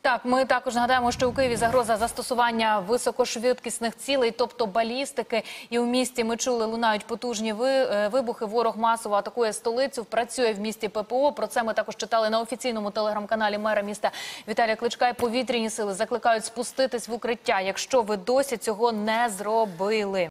Так, ми також нагадаємо, що у Києві загроза застосування високошвидкісних цілей, тобто балістики. І у місті, ми чули, лунають потужні вибухи. Ворог масово атакує столицю, працює в місті ППО. Про це ми також читали на офіційному телеграм-каналі мера міста Віталія Кличка. І повітряні сили закликають спуститись в укриття, якщо ви досі цього не зробили.